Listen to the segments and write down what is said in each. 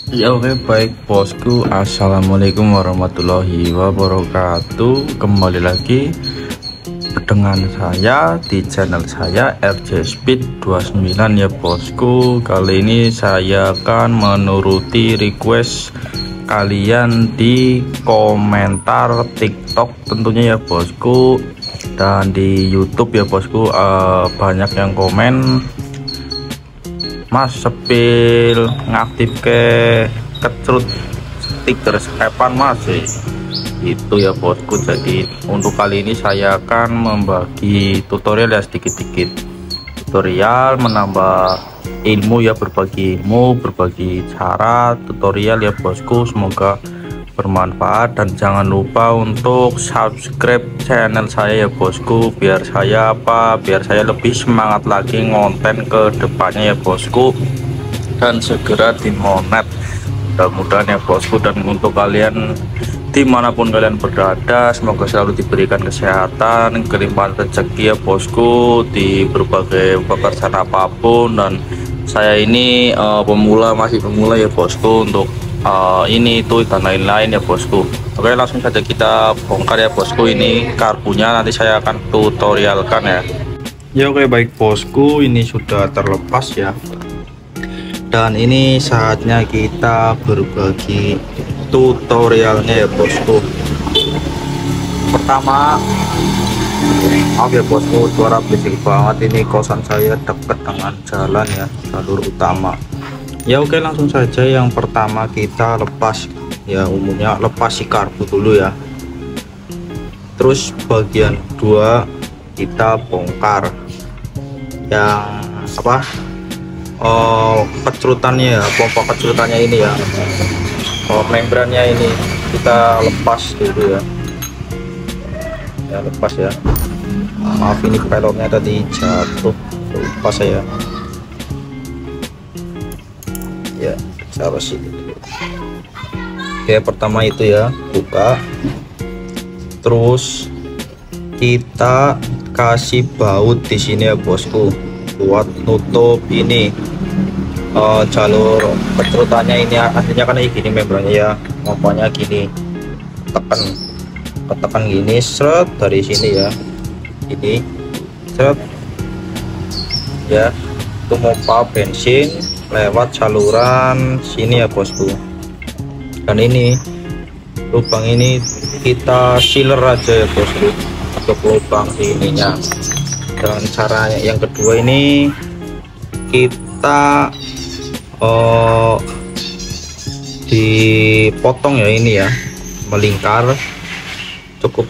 Ya oke baik bosku, assalamualaikum warahmatullahi wabarakatuh. Kembali lagi dengan saya di channel saya RJ Speed 29 ya bosku. Kali ini saya akan menuruti request kalian di komentar TikTok tentunya ya bosku, dan di YouTube ya bosku. Banyak yang komen, Mas sepil ngaktif ke kecrut stiker Evan Mas itu ya bosku. Jadi untuk kali ini saya akan membagi tutorial ya, sedikit-sedikit tutorial menambah ilmu ya, berbagi ilmu, berbagi cara tutorial ya bosku. Semoga bermanfaat, dan jangan lupa untuk subscribe channel saya ya bosku, biar saya lebih semangat lagi ngonten ke depannya ya bosku, dan segera dimonet mudah-mudahan ya bosku. Dan untuk kalian dimanapun kalian berada, semoga selalu diberikan kesehatan, kelimpahan rezeki ya bosku, di berbagai pekerjaan apapun. Dan saya ini masih pemula ya bosku, untuk ini itu dan lain-lain ya bosku. Oke, langsung saja kita bongkar ya bosku. Ini karbunya nanti saya akan tutorialkan ya. Ya oke baik bosku, ini sudah terlepas ya, dan ini saatnya kita berbagi tutorialnya ya bosku. Pertama, maaf ya bosku, suara berisik banget, ini kosan saya dekat dengan jalan ya, jalur utama. Ya oke, langsung saja. Yang pertama kita lepas ya, umumnya lepas si karbu dulu ya, terus bagian dua kita bongkar yang kecrutannya ya, pompa kecrutannya ini ya, membrannya ini kita lepas dulu ya, lepas ya. Maaf ini pelornya tadi jatuh, lupa saya ya, salah sih. Oke, pertama itu ya, buka, terus kita kasih baut di sini ya bosku, buat nutup ini jalur kecrutannya. Ini aslinya kan kayak gini membrannya ya, pompanya gini, tekan gini, seret dari sini ya, ini seret ya, itu pompa bensin lewat saluran sini ya bosku. Dan ini lubang ini kita sealer aja ya bosku, untuk lubang ininya. Dan caranya yang kedua ini kita dipotong ya, ini ya, melingkar. Cukup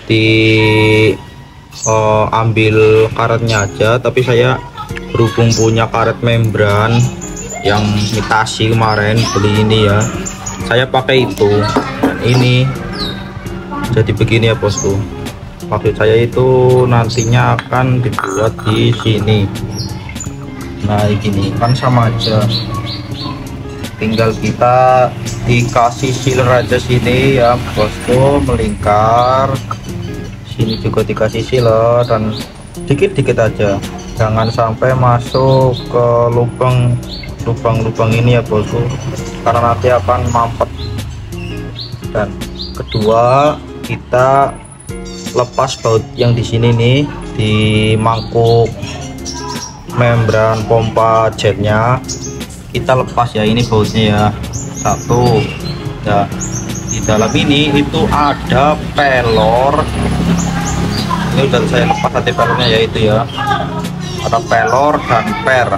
ambil karetnya aja, tapi saya berhubung punya karet membran yang imitasi kemarin beli ini ya, saya pakai itu. Dan ini jadi begini ya bosku, maksud saya itu nantinya akan dibuat di sini. Nah ini kan sama aja, tinggal kita dikasih sealer aja sini ya bosku, melingkar sini juga dikasih sealer, dan dikit-dikit aja, jangan sampai masuk ke lubang ini ya bosku, karena nanti akan mampet. Dan kedua, kita lepas baut yang di sini nih, di mangkuk membran pompa jetnya kita lepas ya, ini bautnya ya, satu ya. Di dalam ini itu ada pelor, ini udah saya lepas tadi pelornya ya, itu ya, ada pelor dan per.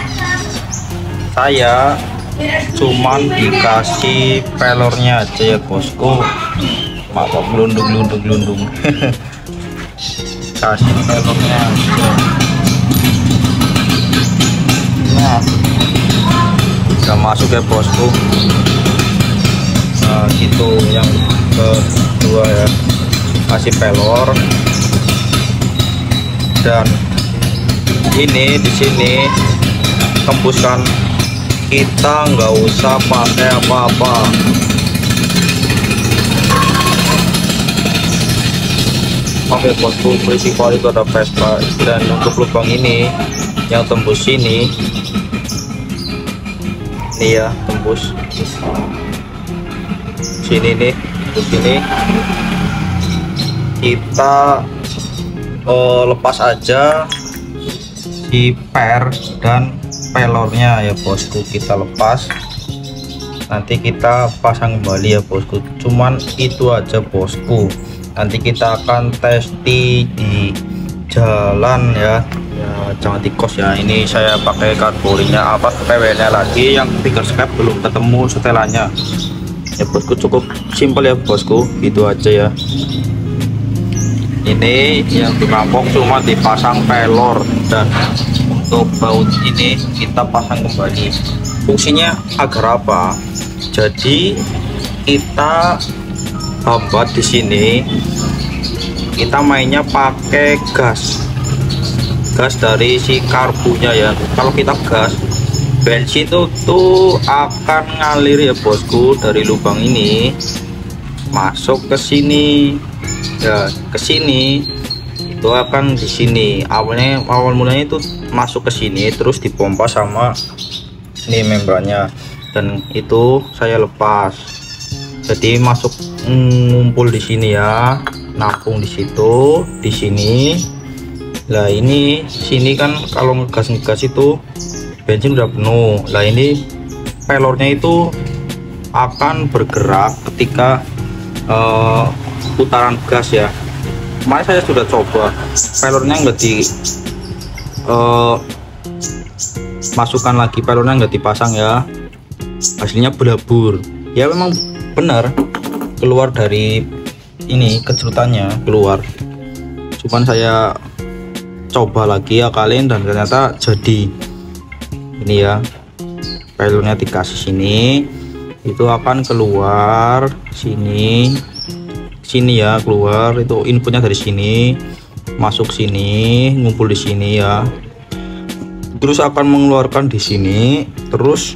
Saya cuman dikasih pelornya aja ya bosku, maaf gelundung kasih pelornya aja. Nah udah masuk ya bosku. Nah gitu, yang kedua ya, kasih pelor. Dan ini di sini tembuskan, kita nggak usah pakai apa-apa. Oke bosku, prinsipal itu ada Vespa. Dan untuk lubang ini yang tembus sini Ini ya, tembus sini nih, di sini kita lepas aja si per dan pelornya ya bosku, kita lepas, nanti kita pasang kembali ya bosku. Cuman itu aja bosku, nanti kita akan testi di jalan ya, jangan di kos ya. Ini saya pakai karbolinya apa PW nya lagi, yang finger scap belum ketemu setelannya ya bosku. Cukup simpel ya bosku, gitu aja ya. Ini yang dirampok cuma dipasang pelor, dan untuk baut ini kita pasang kembali. Fungsinya agar apa? Jadi kita hambat di sini, kita mainnya pakai gas dari si karbunya ya. Kalau kita gas, bensin tuh akan ngalir ya bosku dari lubang ini masuk ke sini ya, ke sini itu akan di sini awal mulanya itu masuk ke sini, terus dipompa sama ini membrannya, dan itu saya lepas jadi masuk ngumpul di sini ya, nampung di situ, di sini. Lah ini sini kan kalau ngegas itu bensin udah penuh. Lah ini pelornya itu akan bergerak ketika putaran gas ya. Kemarin saya sudah coba, pelornya nggak di masukkan lagi, pelornya nggak dipasang ya, hasilnya berabur ya. Memang benar keluar dari ini kecerutannya keluar, cuman saya coba lagi ya kalian, dan ternyata jadi ini ya, pelornya dikasih sini itu akan keluar sini ya, keluar itu inputnya dari sini masuk sini, ngumpul di sini ya, terus akan mengeluarkan di sini, terus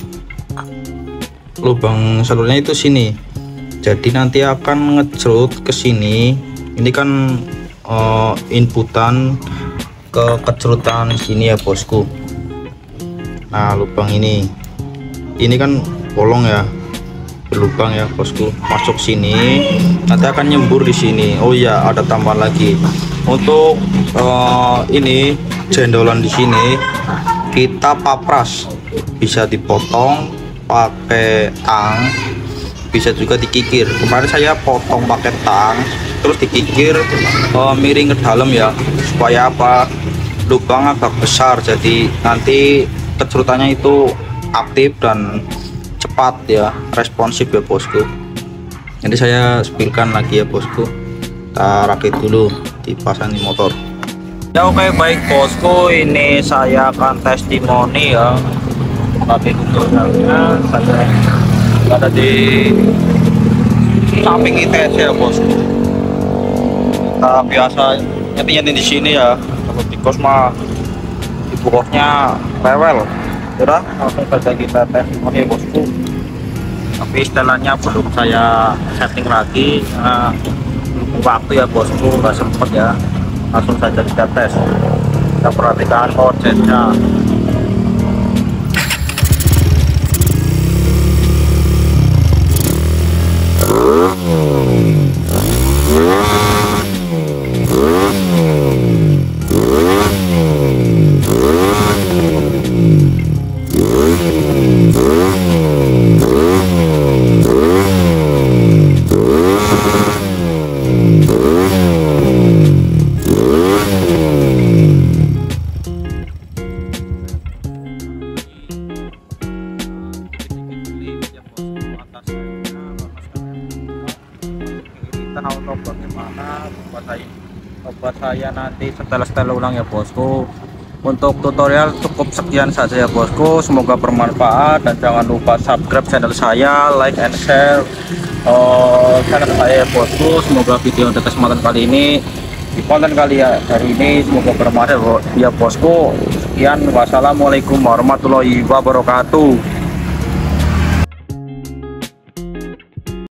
lubang salurnya itu sini, jadi nanti akan ngecerut ke sini. Ini kan inputan ke kecerutan sini ya bosku. Nah lubang ini kan bolong ya, berlubang ya bosku, masuk sini nanti akan nyembur di sini. Oh iya, ada tambahan lagi untuk ini jendolan di sini kita papras, bisa dipotong pakai tang, bisa juga dikikir. Kemarin saya potong pakai tang terus dikikir miring ke dalam ya, supaya apa, lubang agak besar, jadi nanti kecerutannya itu aktif dan cepat ya, responsif ya bosku. Jadi saya spilkan lagi ya bosku, kita rakit dulu, dipasang di motor ya. Oke baik bosku, ini saya akan testimoni ya, pakai tutorialnya saya ada di samping ITS ya bosku. Kita biasa nyeting di sini ya, kalau di kos mah ibu kosnya rewel. Udah langsung saja kita testimoni ya bosku, tapi setelannya belum saya setting lagi, waktu ya bosku, nggak sempet ya. Langsung saja kita tes, kita perhatikan outsetnya. Tahu bagaimana buat saya nanti setel ulang ya bosku. Untuk tutorial cukup sekian saja ya bosku, semoga bermanfaat, dan jangan lupa subscribe channel saya, like and share channel saya ya bosku. Semoga video untuk kesempatan kali ini, di konten kali ya hari ini, semoga bermanfaat ya bosku. Sekian, wassalamualaikum warahmatullahi wabarakatuh.